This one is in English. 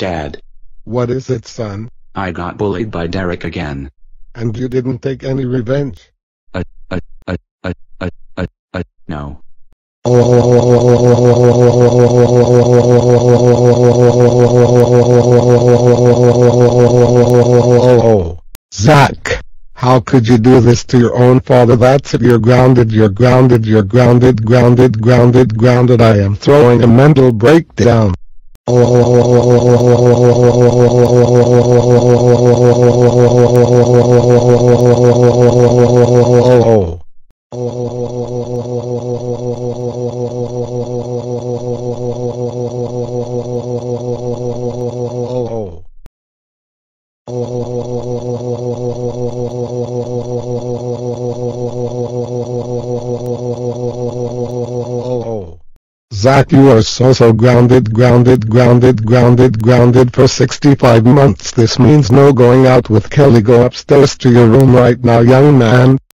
Dad, What is it, son? I got bullied by Derek again. And you didn't take any revenge? No. Oh, Zack, how could you do this to your own father? That's it. You're grounded, you're grounded, you're grounded, grounded, grounded, grounded. I am throwing a mental breakdown. Zack, you are so grounded, grounded, grounded, grounded, grounded for 65 months. This means no going out with Kelly. Go upstairs to your room right now, young man.